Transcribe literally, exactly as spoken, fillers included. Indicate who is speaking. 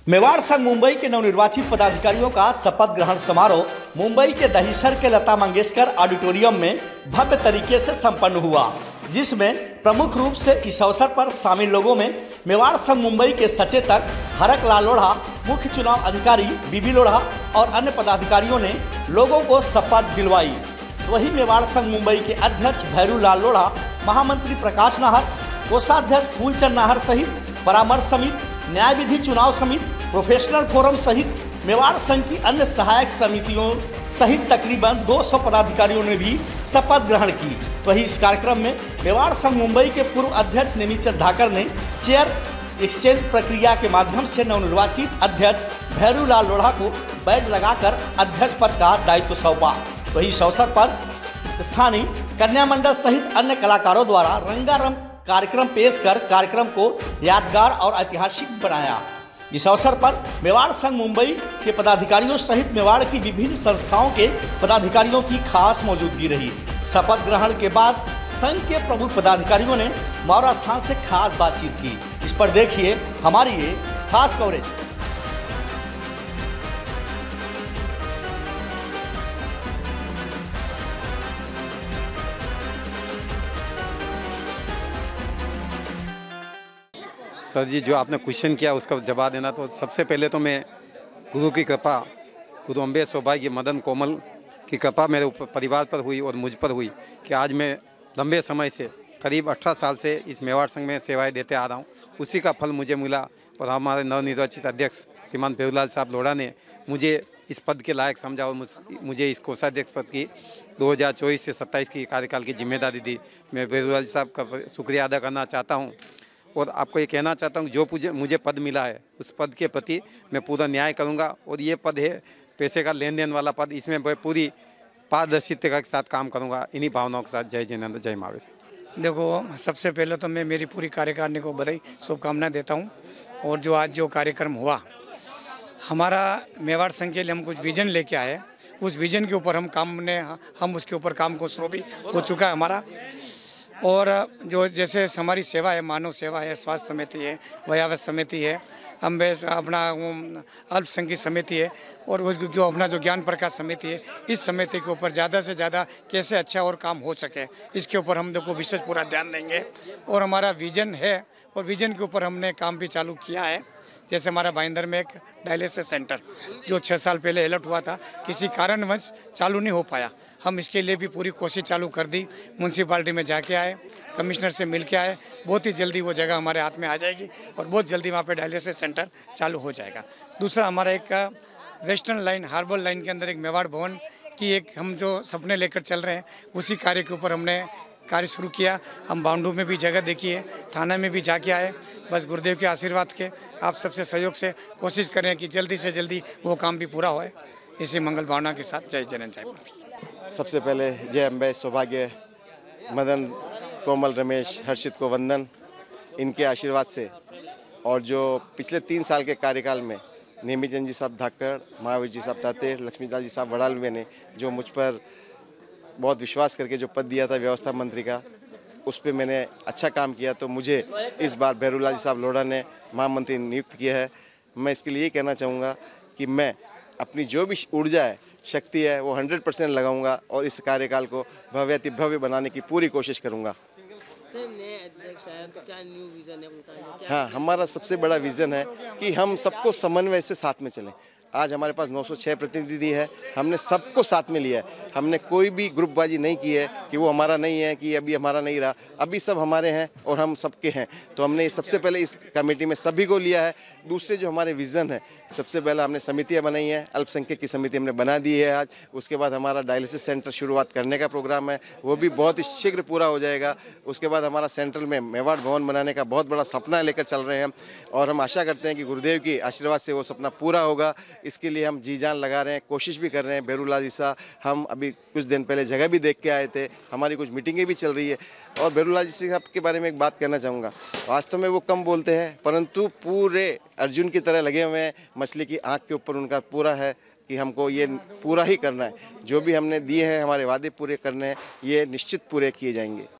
Speaker 1: मेवाड़ संघ मुंबई के नवनिर्वाचित पदाधिकारियों का शपथ ग्रहण समारोह मुंबई के दहिसर के लता मंगेशकर ऑडिटोरियम में भव्य तरीके से संपन्न हुआ, जिसमें प्रमुख रूप से इस अवसर पर शामिल लोगों में मेवाड़ संघ मुंबई के सचेतक हरक लाल लोढ़ा, मुख्य चुनाव अधिकारी बीबी लोढ़ा और अन्य पदाधिकारियों ने लोगों को शपथ दिलवाई। वहीं मेवाड़ संघ मुंबई के अध्यक्ष भैरू लाल लोढ़ा, महामंत्री प्रकाश नाहर, कोषाध्यक्ष फूलचंद नाहर सहित परामर्श समिति, न्याय विधि चुनाव समिति, प्रोफेशनल फोरम सहित मेवाड़ संघ की अन्य सहायक समितियों सहित तकरीबन दो सौ पदाधिकारियों ने भी शपथ ग्रहण की। वहीं इस कार्यक्रम में मेवाड़ संघ मुंबई के पूर्व अध्यक्ष नेमीचंद ढाकर ने चेयर एक्सचेंज प्रक्रिया के माध्यम से नवनिर्वाचित अध्यक्ष भैरू लाल लोढ़ा को बैज लगाकर अध्यक्ष पद का दायित्व सौंपा। वहीं इस अवसर पर स्थानीय कन्या मंडल सहित अन्य कलाकारों द्वारा रंगारंग कार्यक्रम पेश कर कार्यक्रम को यादगार और ऐतिहासिक बनाया। इस अवसर पर मेवाड़ संघ मुंबई के पदाधिकारियों सहित मेवाड़ की विभिन्न संस्थाओं के पदाधिकारियों की खास मौजूदगी रही। शपथ ग्रहण के बाद संघ के प्रमुख पदाधिकारियों ने मौर्य स्थान से खास बातचीत की। इस पर देखिए हमारी ये खास कवरेज।
Speaker 2: सर जी, जो आपने क्वेश्चन किया उसका जवाब देना, तो सबसे पहले तो मैं गुरु की कृपा, गुरु अम्बे सौभाग्य मदन कोमल की कृपा मेरे ऊपर परिवार पर हुई और मुझ पर हुई कि आज मैं लंबे समय से करीब अठारह साल से इस मेवाड़ संघ में सेवाएं देते आ रहा हूं। उसी का फल मुझे मिला और हमारे नवनिर्वाचित अध्यक्ष श्रीमान भैरू लाल साहब लोढ़ा ने मुझे इस पद के लायक समझा और मुझे इस कोषाध्यक्ष पद की दो हज़ार चौबीस से सत्ताईस की कार्यकाल की जिम्मेदारी दी। मैं भैरू लाल साहब का शुक्रिया अदा करना चाहता हूँ और आपको ये कहना चाहता हूँ जो मुझे मुझे पद मिला है उस पद के प्रति मैं पूरा न्याय करूँगा। और ये पद है पैसे का लेन देन वाला पद, इसमें मैं पूरी पारदर्शिता के साथ काम करूँगा। इन्हीं भावनाओं के साथ जय जिनेंद्र, जय महावीर।
Speaker 3: देखो, सबसे पहले तो मैं मेरी पूरी कार्यकारिणी को बधाई शुभकामनाएं देता हूँ। और जो आज जो कार्यक्रम हुआ, हमारा मेवाड़ संघ के लिए हम कुछ विजन लेके आए, उस विजन के ऊपर हम काम ने हम उसके ऊपर काम को शुरू भी हो चुका है हमारा। और जो जैसे हमारी सेवा है, मानव सेवा है, स्वास्थ्य समिति है, वयावत समिति है, अम्बे अपना अल्पसंख्यक समिति है और वो जो अपना जो ज्ञान प्रकाश समिति है, इस समिति के ऊपर ज़्यादा से ज़्यादा कैसे अच्छा और काम हो सके, इसके ऊपर हम देखो विशेष पूरा ध्यान देंगे। और हमारा विजन है और विजन के ऊपर हमने काम भी चालू किया है। जैसे हमारा भाईंदर में एक डायलिसिस सेंटर जो छः साल पहले अलर्ट हुआ था, किसी कारणवश चालू नहीं हो पाया, हम इसके लिए भी पूरी कोशिश चालू कर दी। म्यूनसिपाल्टी में जाके आए, कमिश्नर से मिल के आए, बहुत ही जल्दी वो जगह हमारे हाथ में आ जाएगी और बहुत जल्दी वहाँ पे डायलिसिस सेंटर चालू हो जाएगा। दूसरा, हमारा एक वेस्टर्न लाइन हार्बर लाइन के अंदर एक मेवाड़ भवन की एक हम जो सपने लेकर चल रहे हैं, उसी कार्य के ऊपर हमने कार्य शुरू किया। हम बाउंडू में भी जगह देखी है, थाना में भी जाके आए। बस गुरुदेव के आशीर्वाद के, आप सबसे सहयोग से कोशिश करें कि जल्दी से जल्दी वो काम भी पूरा होए। इसी मंगल भावना के साथ जय जनन जय।
Speaker 4: सबसे पहले जय अम्बे सौभाग्य मदन कोमल रमेश हर्षित को वंदन। इनके आशीर्वाद से और जो पिछले तीन साल के कार्यकाल में नेमीचंद जी साहब धाकड़, महावीर जी साहब तातेर, लक्ष्मीलाल जी साहब वड़ालवे ने जो मुझ पर बहुत विश्वास करके जो पद दिया था व्यवस्था मंत्री का, उस पर मैंने अच्छा काम किया, तो मुझे इस बार भैरू लाल जी साहब लोढ़ा ने महामंत्री नियुक्त किया है। मैं इसके लिए कहना चाहूँगा कि मैं अपनी जो भी ऊर्जा है, शक्ति है, वो हंड्रेड परसेंट लगाऊंगा और इस कार्यकाल को भव्यति भव्य बनाने की पूरी कोशिश करूँगा। हाँ, हमारा सबसे बड़ा विज़न है कि हम सबको समन्वय से साथ में चलें। आज हमारे पास नौ सौ छह प्रतिनिधि है, हमने सबको साथ में लिया है। हमने कोई भी ग्रुपबाजी नहीं की है कि वो हमारा नहीं है, कि अभी हमारा नहीं रहा, अभी सब हमारे हैं और हम सबके हैं। तो हमने सबसे पहले इस कमेटी में सभी को लिया है। दूसरे जो हमारे विज़न है, सबसे पहले हमने समितियां बनाई हैं, अल्पसंख्यक की समिति हमने बना दी है आज। उसके बाद हमारा डायलिसिस सेंटर शुरुआत करने का प्रोग्राम है, वो भी बहुत ही शीघ्र पूरा हो जाएगा। उसके बाद हमारा सेंट्रल में मेवाड़ भवन बनाने का बहुत बड़ा सपना लेकर चल रहे हैं हम, और हम आशा करते हैं कि गुरुदेव की आशीर्वाद से वो सपना पूरा होगा। इसके लिए हम जी जान लगा रहे हैं, कोशिश भी कर रहे हैं। भैरू लाल जी साहब, हम अभी कुछ दिन पहले जगह भी देख के आए थे, हमारी कुछ मीटिंगें भी चल रही है। और भैरू लाल जी साहब के बारे में एक बात कहना चाहूँगा, वास्तव में वो कम बोलते हैं परंतु पूरे अर्जुन की तरह लगे हुए हैं। मछली की आँख के ऊपर उनका पूरा है कि हमको ये पूरा ही करना है, जो भी हमने दिए हैं हमारे वादे पूरे करने हैं, ये निश्चित पूरे किए जाएंगे।